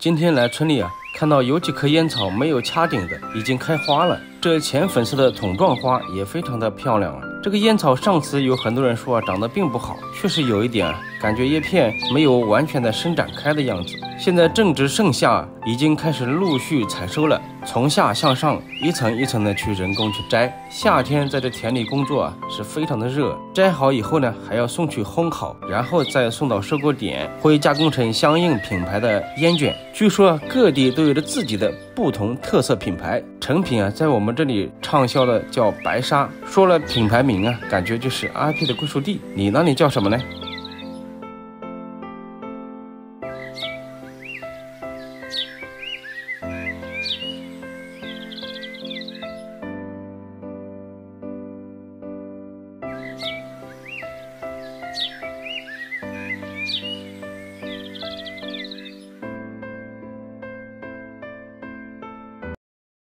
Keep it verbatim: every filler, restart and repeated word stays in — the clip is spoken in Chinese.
今天来村里啊，看到有几棵烟草没有掐顶的，已经开花了。这浅粉色的筒状花也非常的漂亮啊。这个烟草上次有很多人说啊，长得并不好，确实有一点啊，感觉叶片没有完全的伸展开的样子。现在正值盛夏，已经开始陆续采收了，从下向上一层一层的去人工去摘。夏天在这田里工作啊，是非常的热。摘好以后呢，还要送去烘烤，然后再送到收购点，会加工成相应品牌的烟卷。据说各地都有着自己的不同特色品牌，成品啊，在我们这里畅销的叫白沙。说了品牌名啊，感觉就是阿 P 的归属地。你那里叫什么呢？